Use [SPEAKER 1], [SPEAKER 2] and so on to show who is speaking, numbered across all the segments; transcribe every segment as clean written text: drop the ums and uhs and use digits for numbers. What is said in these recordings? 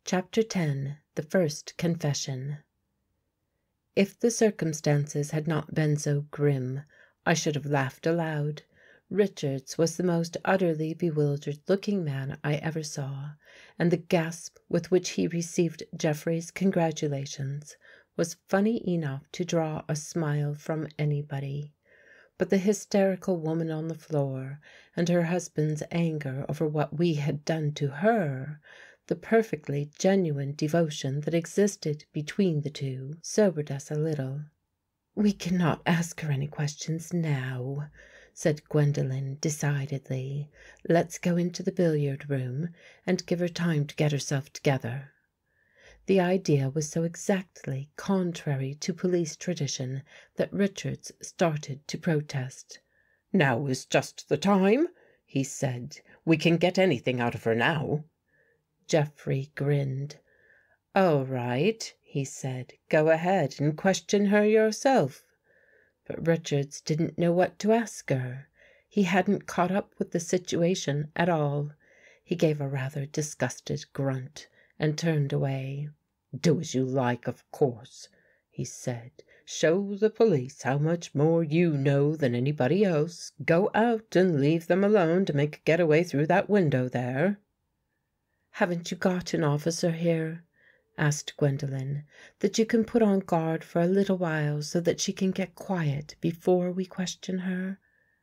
[SPEAKER 1] Chapter 10. The First Confession. If the circumstances had not been so grim, I should have laughed aloud. Richards was the most utterly bewildered-looking man I ever saw, and the gasp with which he received Jeffrey's congratulations was funny enough to draw a smile from anybody. But the hysterical woman on the floor, and her husband's anger over what we had done to her, the perfectly genuine devotion that existed between the two, sobered us a little. "We cannot ask her any questions now," said Gwendolen decidedly. "Let's go into the billiard room and give her time to get herself together." The idea was so exactly contrary to police tradition that Richards started to protest.
[SPEAKER 2] "Now is just the time," he said. "We can get anything out of her now."
[SPEAKER 1] Jeffrey grinned. "All right," he said. "Go ahead and question her yourself." But Richards didn't know what to ask her. He hadn't caught up with the situation at all. He gave a rather disgusted grunt and turned away.
[SPEAKER 2] "Do as you like, of course," he said. "Show the police how much more you know than anybody else. Go out and leave them alone to make a getaway through that window there."
[SPEAKER 1] "Haven't you got an officer here," asked Gwendolen, "that you can put on guard for a little while so that she can get quiet before we question her?"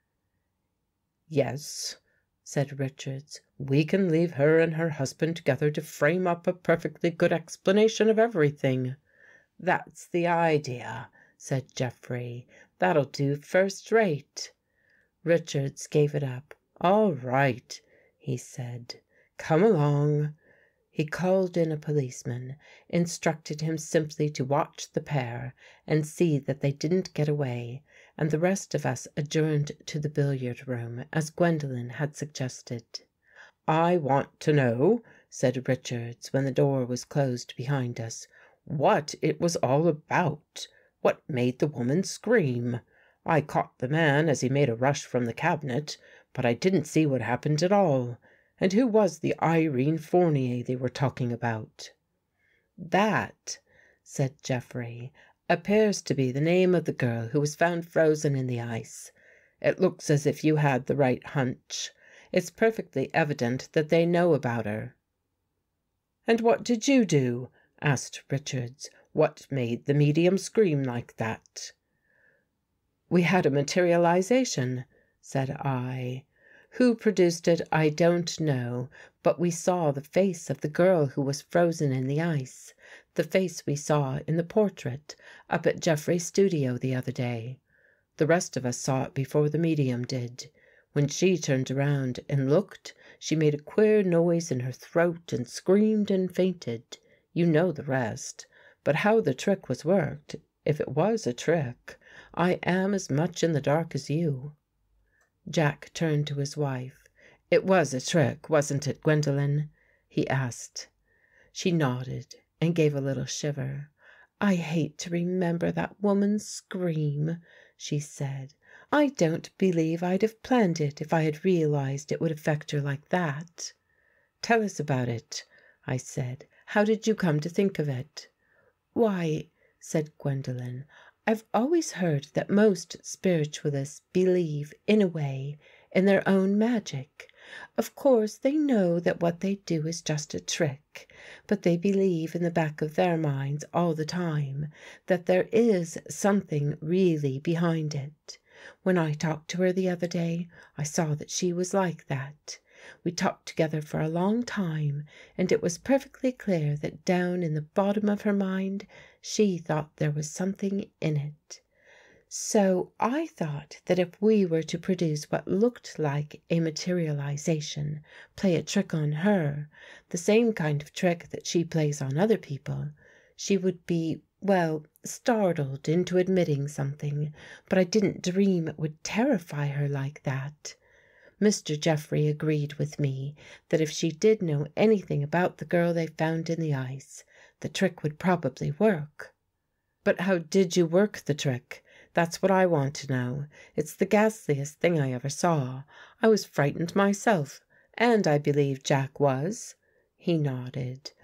[SPEAKER 2] "Yes," said Richards. "We can leave her and her husband together to frame up a perfectly good explanation of everything."
[SPEAKER 1] "That's the idea," said Jeffrey. "That'll do first rate." Richards gave it up. "All right," he said. "Come along." He called in a policeman, instructed him simply to watch the pair and see that they didn't get away, and the rest of us adjourned to the billiard room, as Gwendolen had suggested.
[SPEAKER 2] "I want to know," said Richards, when the door was closed behind us, "what it was all about. What made the woman scream? I caught the man as he made a rush from the cabinet, but I didn't see what happened at all. And who was the Irene Fournier they were talking about?"
[SPEAKER 1] "That," said Jeffrey, "appears to be the name of the girl who was found frozen in the ice. It looks as if you had the right hunch. It's perfectly evident that they know about her."
[SPEAKER 2] "And what did you do?" asked Richards. "What made the medium scream like that?"
[SPEAKER 1] "We had a materialization," said I. "Who produced it, I don't know, but we saw the face of the girl who was frozen in the ice, the face we saw in the portrait up at Jeffrey's studio the other day. The rest of us saw it before the medium did. When she turned around and looked, she made a queer noise in her throat and screamed and fainted. You know the rest. But how the trick was worked, if it was a trick, I am as much in the dark as you." Jack turned to his wife. "It was a trick, wasn't it, Gwendolen?" he asked. She nodded and gave a little shiver. "I hate to remember that woman's scream," she said. "I don't believe I'd have planned it if I had realized it would affect her like that." "Tell us about it," I said. "How did you come to think of it?" "Why," said Gwendolen, "I've always heard that most spiritualists believe, in a way, in their own magic. Of course, they know that what they do is just a trick, but they believe in the back of their minds all the time that there is something really behind it. When I talked to her the other day, I saw that she was like that. We talked together for a long time, and it was perfectly clear that down in the bottom of her mind she thought there was something in it. So I thought that if we were to produce what looked like a materialization, play a trick on her, the same kind of trick that she plays on other people, she would be, well, startled into admitting something, but I didn't dream it would terrify her like that. Mr. Jeffrey agreed with me that if she did know anything about the girl they found in the ice, the trick would probably work." "But how did you work the trick? That's what I want to know. It's the ghastliest thing I ever saw. I was frightened myself, and I believe Jack was." He nodded.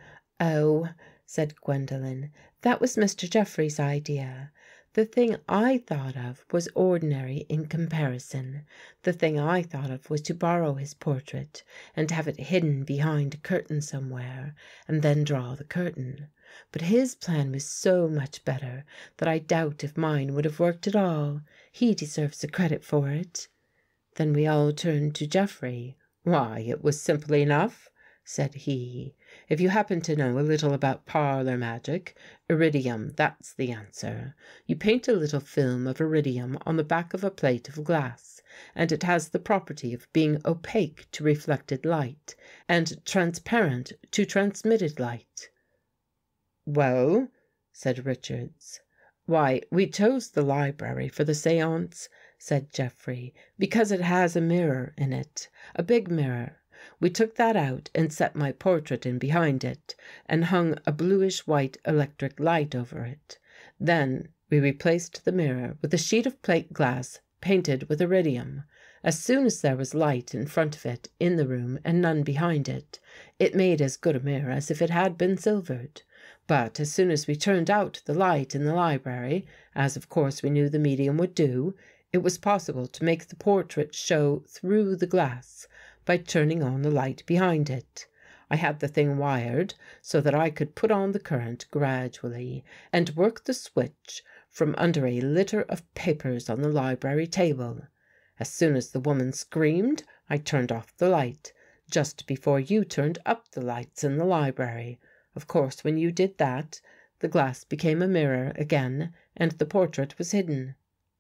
[SPEAKER 1] "Oh," said Gwendolen, "that was Mr. Jeffrey's idea. The thing I thought of was ordinary in comparison. The thing I thought of was to borrow his portrait and have it hidden behind a curtain somewhere, and then draw the curtain. But his plan was so much better that I doubt if mine would have worked at all. He deserves the credit for it." Then we all turned to Jeffrey. "Why, it was simple enough," said he. "If you happen to know a little about parlour magic, iridium, that's the answer. You paint a little film of iridium on the back of a plate of glass, and it has the property of being opaque to reflected light and transparent to transmitted light." "Well?" said Richards. "Why, we chose the library for the seance," said Jeffrey, "because it has a mirror in it, a big mirror. We took that out and set my portrait in behind it, and hung a bluish-white electric light over it. Then we replaced the mirror with a sheet of plate glass painted with iridium. As soon as there was light in front of it in the room and none behind it, it made as good a mirror as if it had been silvered. But as soon as we turned out the light in the library, as of course we knew the medium would do, it was possible to make the portrait show through the glass by turning on the light behind it. I had the thing wired so that I could put on the current gradually and work the switch from under a litter of papers on the library table. As soon as the woman screamed, I turned off the light, just before you turned up the lights in the library. Of course, when you did that, the glass became a mirror again, and the portrait was hidden."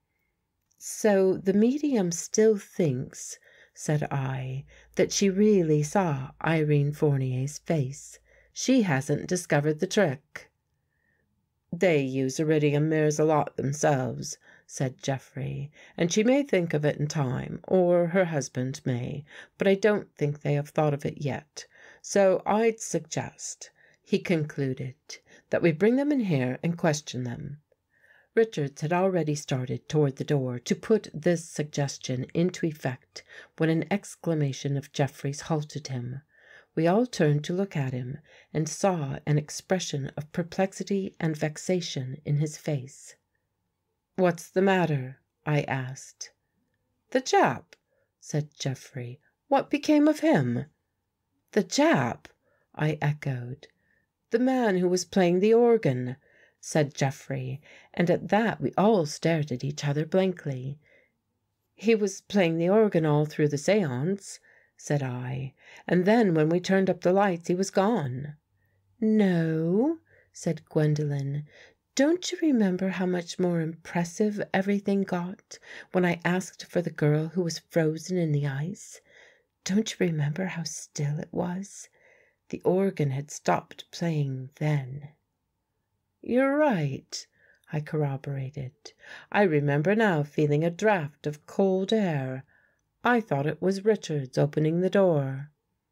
[SPEAKER 1] "So the medium still thinks," said I, "that she really saw Irene Fournier's face. She hasn't discovered the trick." "They use iridium mirrors a lot themselves," said Jeffrey, "and she may think of it in time, or her husband may, but I don't think they have thought of it yet. So I'd suggest," he concluded, "that we bring them in here and question them." Richards had already started toward the door to put this suggestion into effect when an exclamation of Jeffrey's halted him. We all turned to look at him and saw an expression of perplexity and vexation in his face. "What's the matter?" I asked. "The Jap," said Jeffrey. "What became of him?" "The Jap?" I echoed. "The man who was playing the organ," said Jeffrey, and at that we all stared at each other blankly. "He was playing the organ all through the seance," said I, "and then when we turned up the lights he was gone." "No," said Gwendolen. "Don't you remember how much more impressive everything got when I asked for the girl who was frozen in the ice? Don't you remember how still it was? The organ had stopped playing then." "You're right," I corroborated. "I remember now feeling a draught of cold air. I thought it was Richards opening the door."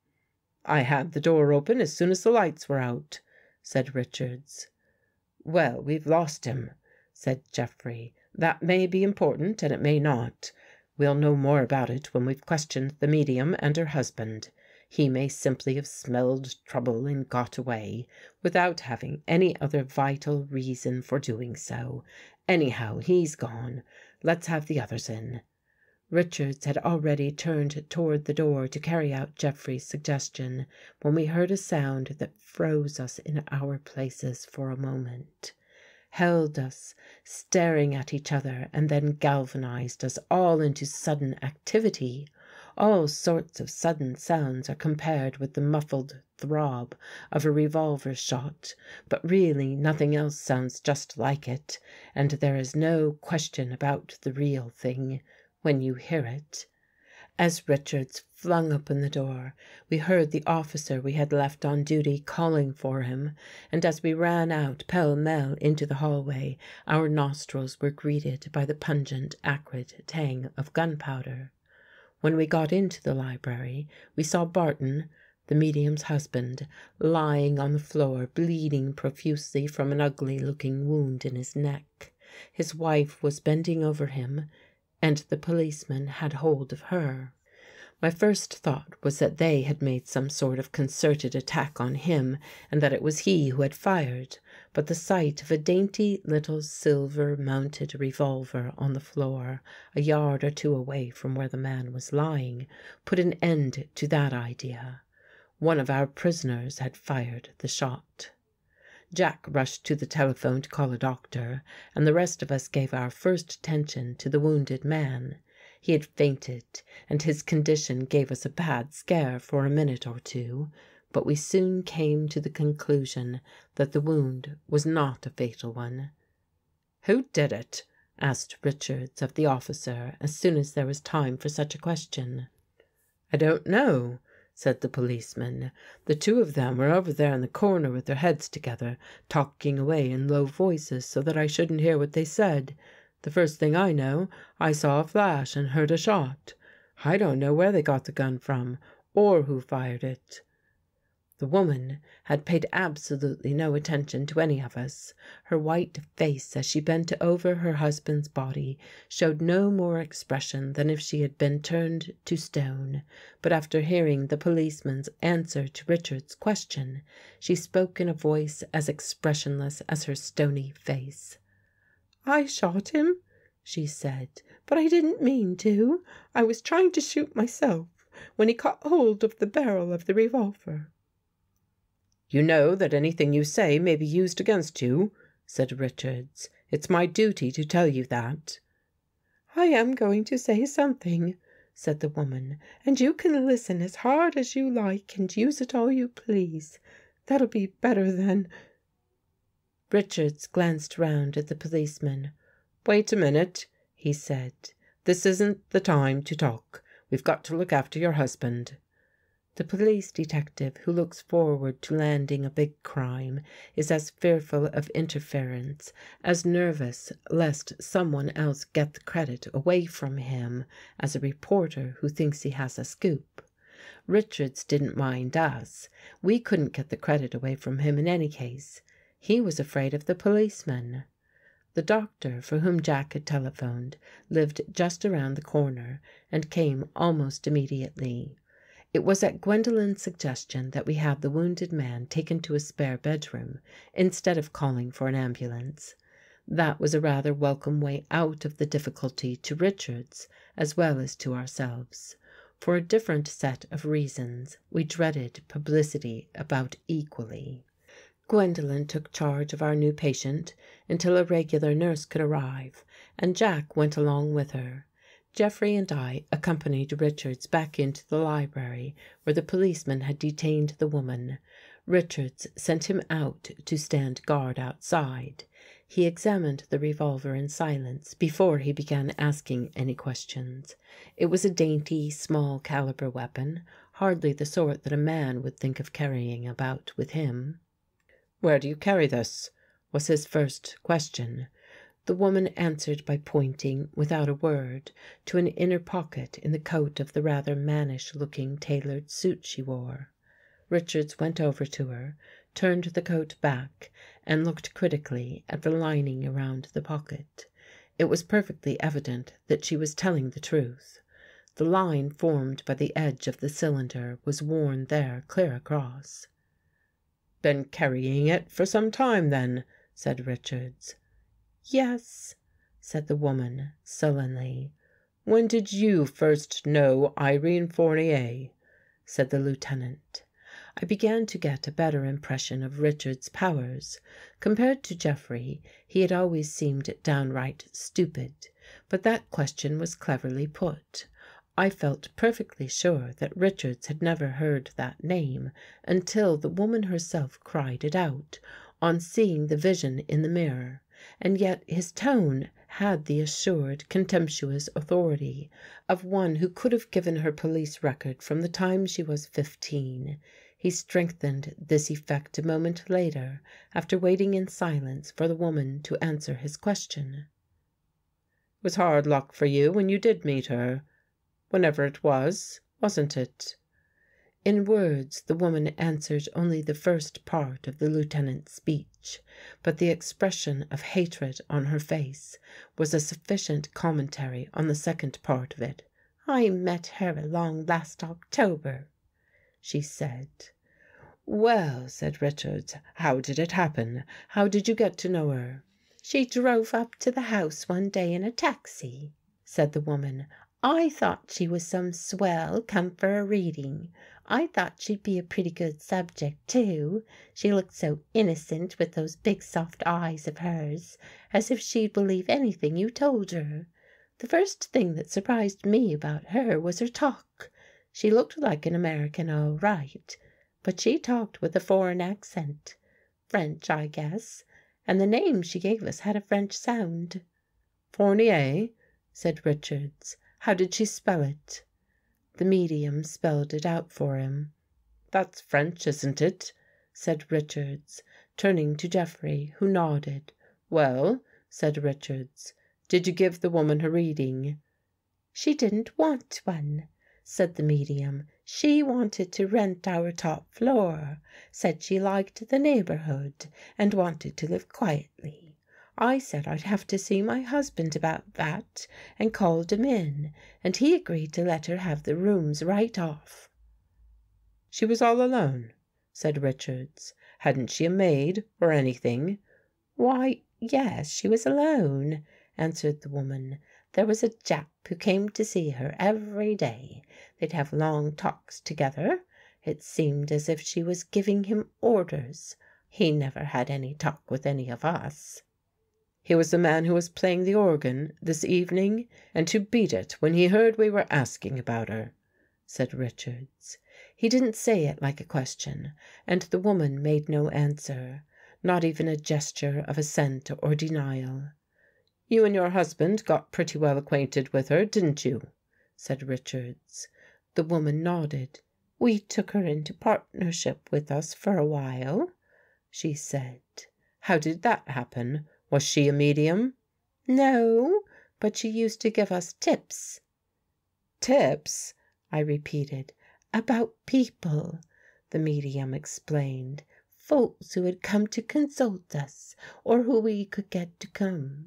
[SPEAKER 1] "I had the door open as soon as the lights were out," said Richards. "Well, we've lost him," said Jeffrey. "That may be important, and it may not. We'll know more about it when we've questioned the medium and her husband. He may simply have smelled trouble and got away, without having any other vital reason for doing so. Anyhow, he's gone. Let's have the others in." Richards had already turned toward the door to carry out Jeffrey's suggestion when we heard a sound that froze us in our places for a moment, held us staring at each other, and then galvanized us all into sudden activity. All sorts of sudden sounds are compared with the muffled throb of a revolver shot, but really nothing else sounds just like it, and there is no question about the real thing when you hear it. As Richards flung open the door, we heard the officer we had left on duty calling for him, and as we ran out pell-mell into the hallway, our nostrils were greeted by the pungent, acrid tang of gunpowder. When we got into the library, we saw Barton, the medium's husband, lying on the floor, bleeding profusely from an ugly-looking wound in his neck. His wife was bending over him, and the policeman had hold of her. My first thought was that they had made some sort of concerted attack on him and that it was he who had fired, but the sight of a dainty little silver-mounted revolver on the floor, a yard or two away from where the man was lying, put an end to that idea. One of our prisoners had fired the shot. Jack rushed to the telephone to call a doctor, and the rest of us gave our first attention to the wounded man. He had fainted, and his condition gave us a bad scare for a minute or two, but we soon came to the conclusion that the wound was not a fatal one. "Who did it?" asked Richards of the officer as soon as there was time for such a question. "I don't know," said the policeman. "The two of them were over there in the corner with their heads together, talking away in low voices so that I shouldn't hear what they said. The first thing I know, I saw a flash and heard a shot. I don't know where they got the gun from, or who fired it." The woman had paid absolutely no attention to any of us. Her white face, as she bent over her husband's body, showed no more expression than if she had been turned to stone. But after hearing the policeman's answer to Richard's question, she spoke in a voice as expressionless as her stony face. "I shot him," she said, "but I didn't mean to. I was trying to shoot myself when he caught hold of the barrel of the revolver." "You know that anything you say may be used against you," said Richards. "It's my duty to tell you that." "I am going to say something," said the woman, "and you can listen as hard as you like and use it all you please. That'll be better than—" Richards glanced round at the policeman. "Wait a minute," he said. "This isn't the time to talk. We've got to look after your husband." The police detective who looks forward to landing a big crime is as fearful of interference, as nervous lest someone else get the credit away from him, as a reporter who thinks he has a scoop. Richards didn't mind us. We couldn't get the credit away from him in any case. He was afraid of the policeman. The doctor for whom Jack had telephoned lived just around the corner and came almost immediately. It was at Gwendolen's suggestion that we have the wounded man taken to a spare bedroom, instead of calling for an ambulance. That was a rather welcome way out of the difficulty to Richards as well as to ourselves. For a different set of reasons, we dreaded publicity about equally. Gwendolen took charge of our new patient until a regular nurse could arrive, and Jack went along with her. Jeffrey and I accompanied Richards back into the library where the policeman had detained the woman. Richards sent him out to stand guard outside. He examined the revolver in silence before he began asking any questions. It was a dainty, small caliber weapon, hardly the sort that a man would think of carrying about with him. "Where do you carry this?" was his first question. The woman answered by pointing, without a word, to an inner pocket in the coat of the rather mannish-looking tailored suit she wore. Richards went over to her, turned the coat back, and looked critically at the lining around the pocket. It was perfectly evident that she was telling the truth. The line formed by the edge of the cylinder was worn there clear across. "Been carrying it for some time, then," said Richards. "Yes," said the woman sullenly. "When did you first know Irene Fournier?" said the lieutenant. I began to get a better impression of Richard's powers. Compared to Jeffrey, he had always seemed downright stupid, but that question was cleverly put. I felt perfectly sure that Richards had never heard that name until the woman herself cried it out, on seeing the vision in the mirror. And yet his tone had the assured, contemptuous authority of one who could have given her police record from the time she was 15. He strengthened this effect a moment later, after waiting in silence for the woman to answer his question. "It was hard luck for you when you did meet her, whenever it was, wasn't it?" In words, the woman answered only the first part of the lieutenant's speech, but the expression of hatred on her face was a sufficient commentary on the second part of it. I met her along last October," she said.
[SPEAKER 2] "Well," said Richards, "how did it happen? How did you get to know her?"
[SPEAKER 1] "She drove up to the house one day in a taxi," said the woman. "I thought she was some swell come for a reading. I thought she'd be a pretty good subject, too. She looked so innocent with those big soft eyes of hers, as if she'd believe anything you told her. The first thing that surprised me about her was her talk. She looked like an American all right, but she talked with a foreign accent. French, I guess, and the name she gave us had a French sound."
[SPEAKER 2] "Fournier?" said Richards. "How did she spell it?"
[SPEAKER 1] The medium spelled it out for him.
[SPEAKER 2] "That's French, isn't it?" said Richards, turning to Jeffrey, who nodded. "Well," said Richards, "did you give the woman her reading?"
[SPEAKER 1] "She didn't want one," said the medium. "She wanted to rent our top floor. Said she liked the neighborhood and wanted to live quietly. I said I'd have to see my husband about that, and called him in, and he agreed to let her have the rooms right off."
[SPEAKER 2] "She was all alone?" said Richards. "Hadn't she a maid or anything?"
[SPEAKER 1] "Why, yes, she was alone," answered the woman. "There was a Jap who came to see her every day. They'd have long talks together. It seemed as if she was giving him orders. He never had any talk with any of us."
[SPEAKER 2] "He was the man who was playing the organ this evening, and who beat it when he heard we were asking about her," said Richards. He didn't say it like a question, and the woman made no answer, not even a gesture of assent or denial. "You and your husband got pretty well acquainted with her, didn't you?" said Richards.
[SPEAKER 1] The woman nodded. "We took her into partnership with us for a while," she said.
[SPEAKER 2] "How did that happen? Was she a medium?"
[SPEAKER 1] "No, but she used to give us tips."
[SPEAKER 2] "Tips?"
[SPEAKER 1] I repeated. "About people," the medium explained. "Folks who had come to consult us, or who we could get to come.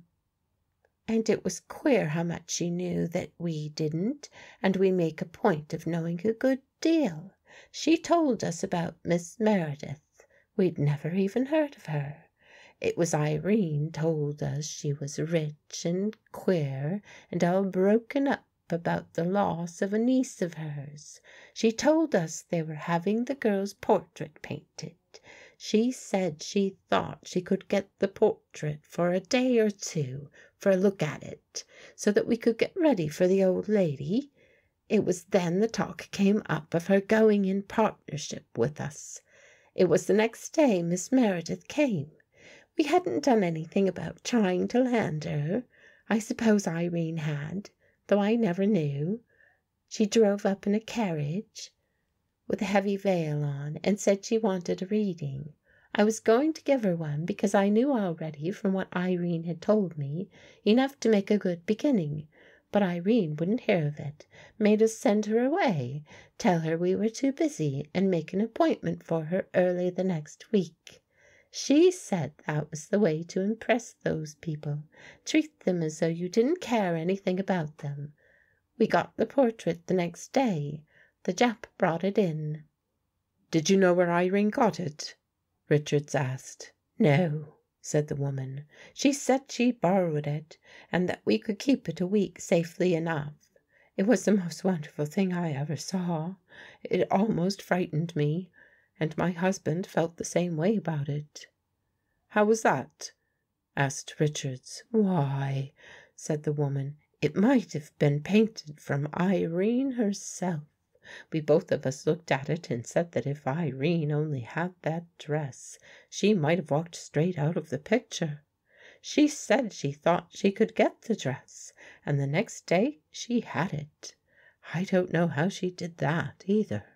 [SPEAKER 1] And it was queer how much she knew that we didn't, and we make a point of knowing a good deal. She told us about Miss Meredith. We'd never even heard of her. It was Irene told us she was rich and queer and all broken up about the loss of a niece of hers. She told us they were having the girl's portrait painted. She said she thought she could get the portrait for a day or two for a look at it, so that we could get ready for the old lady. It was then the talk came up of her going in partnership with us. It was the next day Miss Meredith came. We hadn't done anything about trying to land her. I suppose Irene had, though I never knew. She drove up in a carriage with a heavy veil on, and said she wanted a reading. I was going to give her one because I knew already from what Irene had told me enough to make a good beginning. But Irene wouldn't hear of it, made us send her away, tell her we were too busy, and make an appointment for her early the next week. She said that was the way to impress those people. Treat them as though you didn't care anything about them. We got the portrait the next day. The Jap brought it in."
[SPEAKER 2] "Did you know where Irene got it?" Richards asked.
[SPEAKER 1] "No," said the woman. "She said she borrowed it, and that we could keep it a week safely enough. It was the most wonderful thing I ever saw. It almost frightened me, and my husband felt the same way about it."
[SPEAKER 2] "How was that?"
[SPEAKER 1] asked Richards. "Why," said the woman, "it might have been painted from Irene herself. We both of us looked at it and said that if Irene only had that dress, she might have walked straight out of the picture. She said she thought she could get the dress, and the next day she had it. I don't know how she did that either."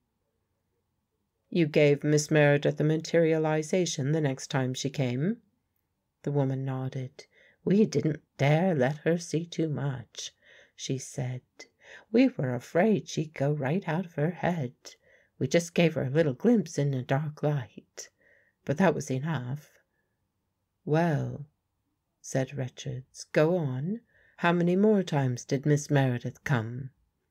[SPEAKER 2] "You gave Miss Meredith a materialization the next time she came?"
[SPEAKER 1] The woman nodded. "We didn't dare let her see too much," she said. "We were afraid she'd go right out of her head. We just gave her a little glimpse in a dark light, but that was enough."
[SPEAKER 2] "Well," said Richards, "go on. How many more times did Miss Meredith come?"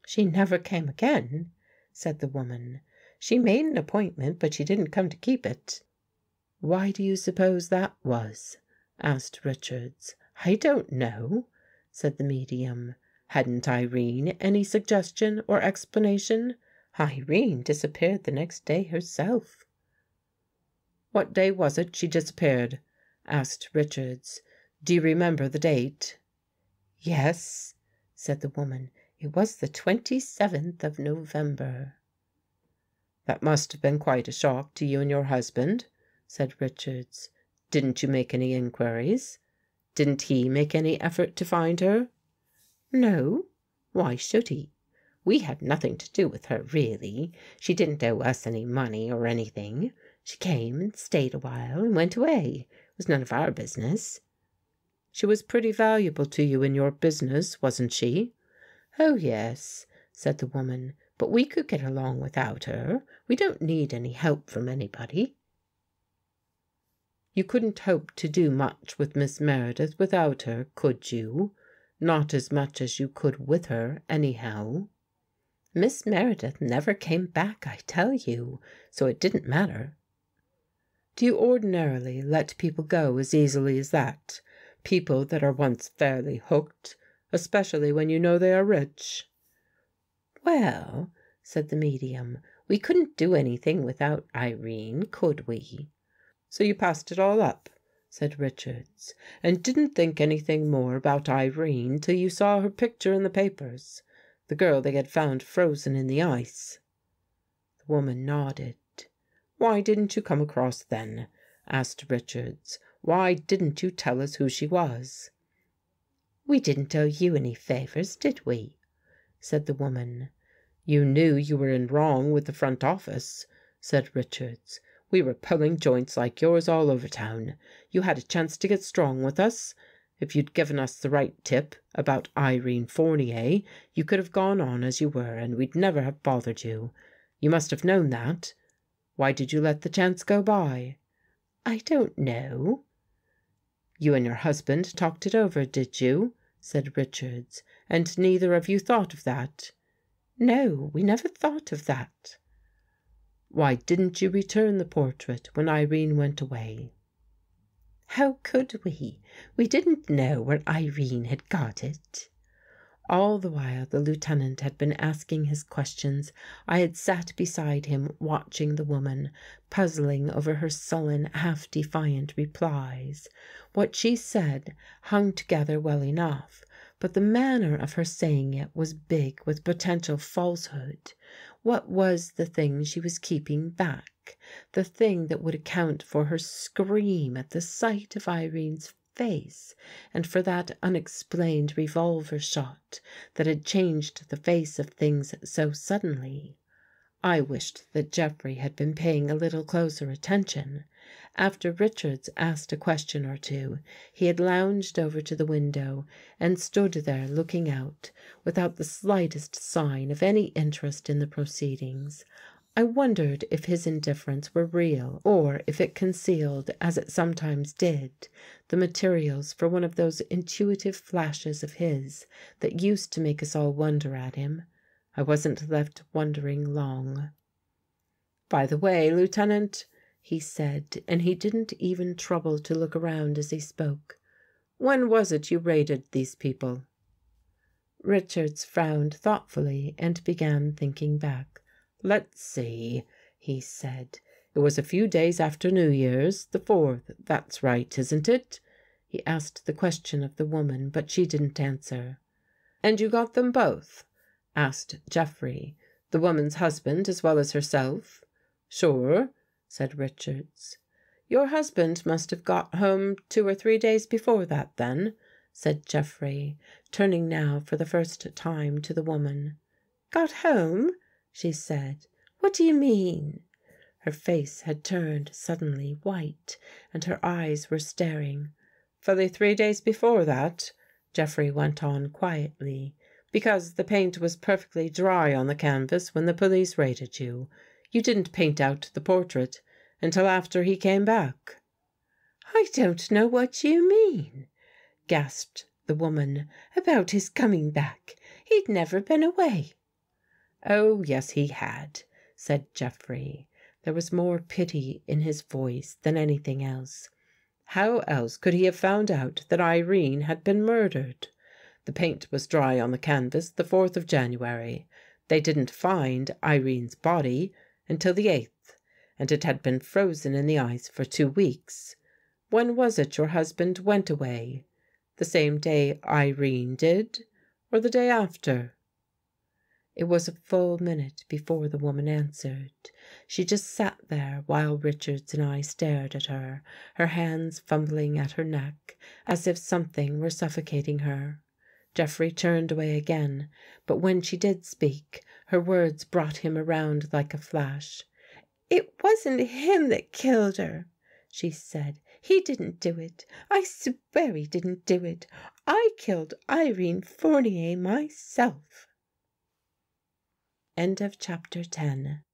[SPEAKER 1] "She never came again," said the woman. "She made an appointment, but she didn't come to keep it." "Why do you suppose that was?" asked Richards. "I don't know," said the medium. "Hadn't Irene any suggestion or explanation? Irene disappeared the next day herself." "What day was it she disappeared?" asked Richards. "Do you remember the date?" "Yes," said the woman. "It was the 27th of November." "That must have been quite a shock to you and your husband," said Richards. "Didn't you make any inquiries? Didn't he make any effort to find her?" "No. Why should he? We had nothing to do with her, really. She didn't owe us any money or anything. She came and stayed a while and went away. It was none of our business." "She was pretty valuable to you in your business, wasn't she?" "Oh, yes," said the woman, "but we could get along without her. We don't need any help from anybody." "You couldn't hope to do much with Miss Meredith without her, could you? Not as much as you could with her, anyhow." "Miss Meredith never came back, I tell you, so it didn't matter." "Do you ordinarily let people go as easily as that? People that are once fairly hooked, especially when you know they are rich?" "Well," said the medium, "we couldn't do anything without Irene, could we?" "So you passed it all up," said Richards, "and didn't think anything more about Irene till you saw her picture in the papers, the girl they had found frozen in the ice?" The woman nodded. "Why didn't you come across then?" asked Richards. "Why didn't you tell us who she was?" "We didn't owe you any favors, did we?" said the woman. "You knew you were in wrong with the front office," said Richards. "We were pulling joints like yours all over town. You had a chance to get strong with us. If you'd given us the right tip about Irene Fournier, you could have gone on as you were, and we'd never have bothered you. You must have known that. Why did you let the chance go by?" "I don't know." "You and your husband talked it over, did you?" said Richards. "And neither of you thought of that?" "No, we never thought of that." "Why didn't you return the portrait when Irene went away?" "How could we? We didn't know where Irene had got it." All the while the lieutenant had been asking his questions, I had sat beside him watching the woman, puzzling over her sullen, half-defiant replies. What she said hung together well enough, but the manner of her saying it was big with potential falsehood. What was the thing she was keeping back? The thing that would account for her scream at the sight of Irene's face, and for that unexplained revolver shot that had changed the face of things so suddenly? I wished that Jeffrey had been paying a little closer attention. After Richards asked a question or two, he had lounged over to the window and stood there looking out, without the slightest sign of any interest in the proceedings. I wondered if his indifference were real, or if it concealed, as it sometimes did, the materials for one of those intuitive flashes of his that used to make us all wonder at him. I wasn't left wondering long. "By the way, Lieutenant," he said, and he didn't even trouble to look around as he spoke, "when was it you raided these people?" Richards frowned thoughtfully and began thinking back. "Let's see," he said. "It was a few days after New Year's, the 4th. That's right, isn't it?" He asked the question of the woman, but she didn't answer. "And you got them both?" asked Jeffrey. "The woman's husband as well as herself?" "Sure," said Richards. "Your husband must have got home 2 or 3 days before that, then," said Jeffrey, turning now for the first time to the woman. "Got home?" she said. "What do you mean?" Her face had turned suddenly white, and her eyes were staring. "Fully 3 days before that," Jeffrey went on quietly, "because the paint was perfectly dry on the canvas when the police raided you. You didn't paint out the portrait until after he came back." "I don't know what you mean," gasped the woman, "about his coming back. He'd never been away." Oh, yes, he had, said Jeffrey. There was more pity in his voice than anything else. How else could he have found out that Irene had been murdered? The paint was dry on the canvas the 4th of January. They didn't find Irene's body until the 8th, and it had been frozen in the ice for 2 weeks. When was it your husband went away? The same day Irene did, or the day after?" It was a full minute before the woman answered. She just sat there while Richards and I stared at her hands fumbling at her neck, as if something were suffocating her. Jeffrey turned away again, but when she did speak, her words brought him around like a flash. "It wasn't him that killed her," she said. "He didn't do it. I swear he didn't do it. I killed Irene Fournier myself." End of chapter 10.